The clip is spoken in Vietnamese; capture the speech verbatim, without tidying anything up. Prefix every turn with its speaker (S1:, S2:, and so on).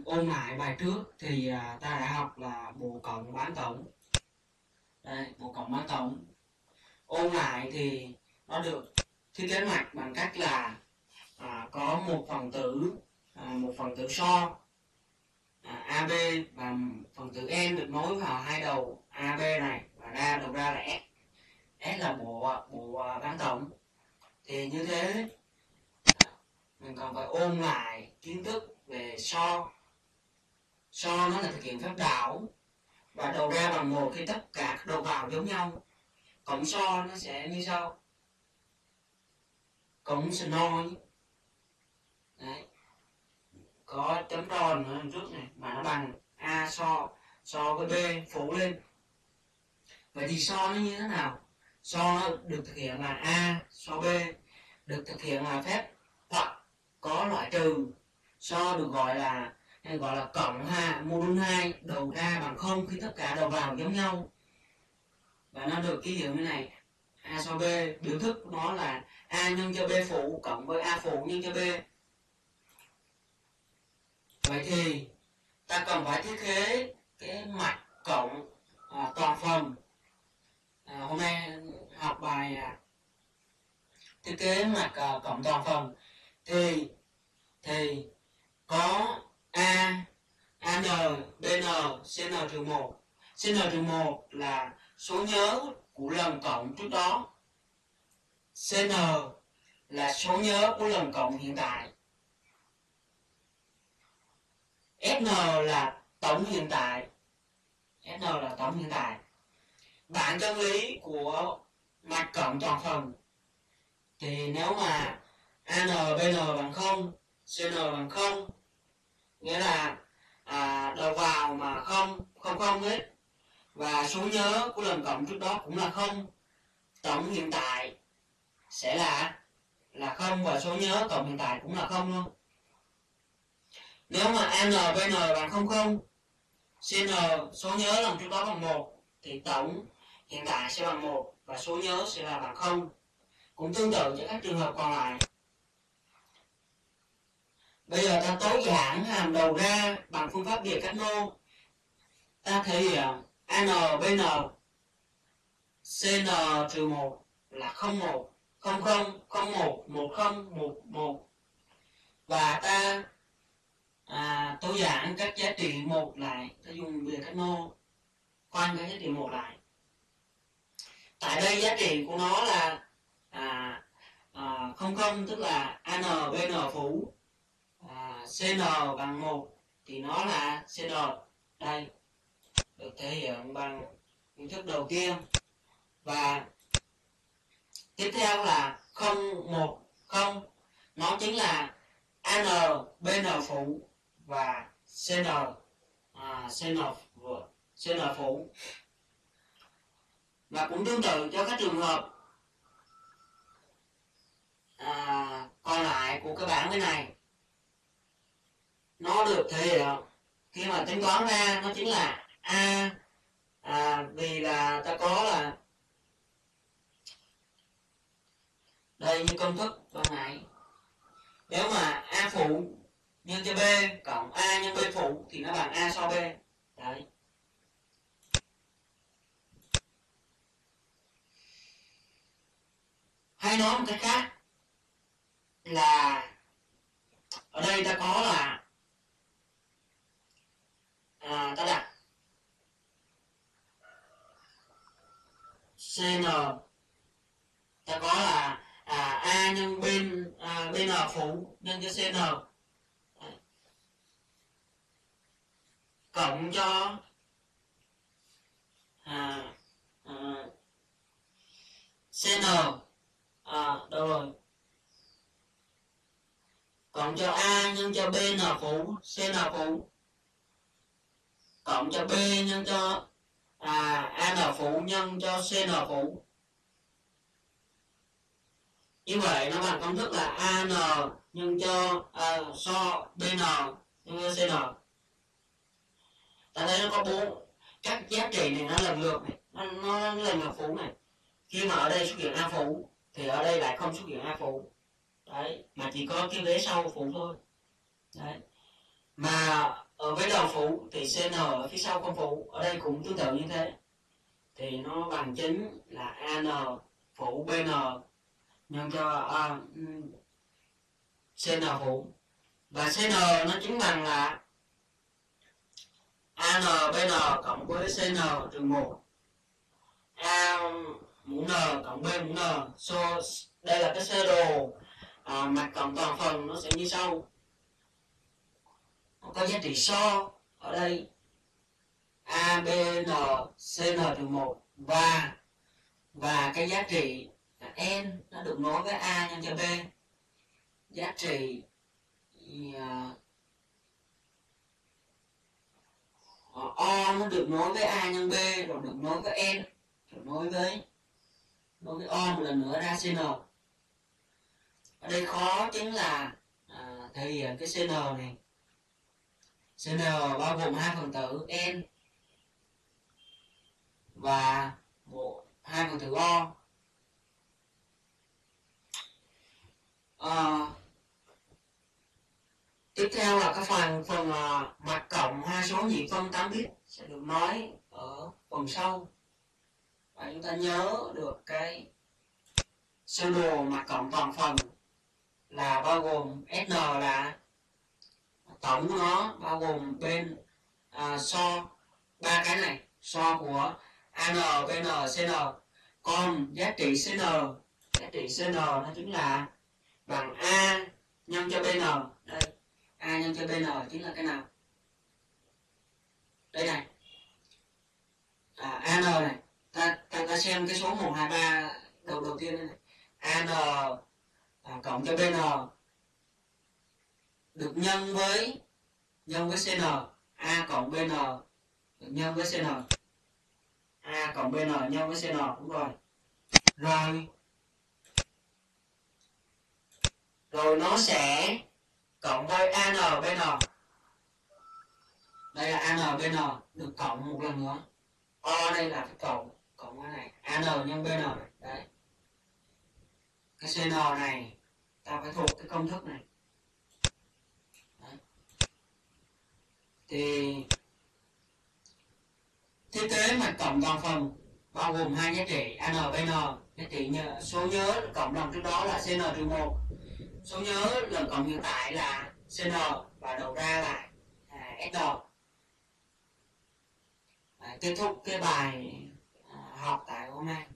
S1: ôn lại bài trước thì à, ta đã học là bộ cộng bán tổng. Đây, bộ cộng bán tổng. Ôn lại thì nó được thiết kế mạch bằng cách là à, có một phần tử à, một phần tử so à, a bê và phần tử n được nối vào hai đầu a bê này và ra đầu ra là s. S là bộ bộ bán tổng. Thì như thế mình còn phải ôn lại kiến thức về so. So nó là thực hiện phép đảo và đầu ra bằng một khi tất cả các đầu vào giống nhau. Cộng so nó sẽ như sau. Cộng sno đấy, có chấm tròn ở trước này mà nó bằng a so so với b phủ lên. Vậy thì so nó như thế nào? So nó được thực hiện là a so b, được thực hiện là phép hoặc có loại trừ. So được gọi là hay gọi là cộng ha, module hai, đầu ra bằng không khi tất cả đầu vào giống nhau. Và nó được ký hiệu như này, a so b, biểu thức của nó là a nhân cho b phụ cộng với a phụ nhân cho b. Vậy thì ta cần phải thiết kế cái mạch cộng à, toàn phần. À, hôm nay học bài à, thiết kế mạch à, cộng toàn phần thì thì có a, an, bn, cn trừ một. Cn trừ một là số nhớ của lần cộng trước đó. Cn là số nhớ của lần cộng hiện tại. Sn là tổng hiện tại. Sn là tổng hiện tại. Bản chân lý của mạch cộng toàn phần thì nếu mà an, bn bằng không, cn bằng không, nghĩa là à, đầu vào mà không, không không hết, và số nhớ của lần cộng trước đó cũng là không, tổng hiện tại sẽ là là không và số nhớ cộng hiện tại cũng là không luôn. Nếu mà an, bn bằng không không, cn số nhớ lần trước đó bằng một thì tổng hiện tại sẽ bằng một và số nhớ sẽ là bằng không. Cũng tương tự cho các trường hợp còn lại. Bây giờ ta tối giản hàm đầu ra bằng phương pháp biệt cách mô. Ta thể hiện an, bn, cn trừ một là không một, không không, không một, một không, một một. Và ta à, tối giản các giá trị một lại, ta dùng biệt cách mô khoanh các giá trị một lại. Tại đây giá trị của nó là à, à, không không, tức là an, bn phủ, à, cn bằng một thì nó là cn. Đây được thể hiện bằng hình thức đầu tiên. Và tiếp theo là không một không, nó chính là an, bn phụ và cn à, cn cn phụ. Và cũng tương tự cho các trường hợp à, còn lại của cái bảng bên này, nó được thể hiện khi mà tính toán ra nó chính là a à, vì là ta có là đây như công thức ban nãy, nếu mà a phụ nhân cho b cộng a nhân b phụ thì nó bằng a so b. Đấy. Hay nói một cách khác là ở đây ta có là à, ta đặt cn, ta có là à, a nhân bên à, bn phụ nhân cho cn. Đấy. Cộng cho à, à, cn à, đâu rồi, cộng cho a nhân cho bn phụ cn phụ cộng cho b nhân cho à, an phụ nhân cho cn phụ. Như vậy nó bằng công thức là an nhân cho à, so bn nhân cho cn. Ta thấy nó có bốn các giá trị này, nó lần lượt này, nó, nó lần lượt phụ này. Khi mà ở đây xuất hiện a phụ thì ở đây lại không xuất hiện a phụ. Đấy, mà chỉ có cái vế sau phụ thôi. Đấy. Mà ở với n phụ thì cn ở phía sau không phụ, ở đây cũng tương tự như thế, thì nó bằng chính là an phụ bn nhân cho à, cn phụ, và cn nó chính bằng là an bn cộng với cn trừ một a mũ n cộng b mũ n. So, đây là cái sơ đồ à, mặt cộng toàn phần, nó sẽ như sau. Nó có giá trị so ở đây a bn cn trừ một, và và cái giá trị n nó được nối với a nhân cho b, giá trị uh, o nó được nối với a nhân b, rồi được nối với n, rồi nối với nối với o một lần nữa ra cn. Ở đây khó chính là à, thể hiện cái cn này. Cn bao gồm hai phần tử n và một hai phần tử o. À, tiếp theo là cái phần phần uh, mặt cộng hai số nhị phân tám bit sẽ được nói ở phần sau, và chúng ta nhớ được cái sơ đồ mặt cộng toàn phần là bao gồm sn là tổng của nó, bao gồm bên à, so ba cái này, so của an bn cn, còn giá trị cn giá trị cn nó chính là bằng a nhân cho bn. Đây, a nhân cho bn chính là cái nào? Đây này, à, an này, ta, ta ta xem cái số một hai ba đầu đầu tiên đây này, an à, cộng cho bn được nhân với nhân với cn, a cộng bn được nhân với cn, a cộng bn nhân với cn, đúng rồi. Rồi rồi nó sẽ cộng với an bn. Đây là an bn được cộng một lần nữa. O đây là cái cộng cộng cái này, an nhân bn này. Đấy. Cái cn này ta phải thuộc cái công thức này. Đấy. Thì thiết kế mặt cộng toàn phần bao gồm hai giá trị an bn, giá trị nhớ, số nhớ cộng đồng trước đó là cn trừ một, số nhớ lần cộng hiện tại là cn, và đầu ra là à, sn. À, kết thúc cái bài à, học tại hôm nay.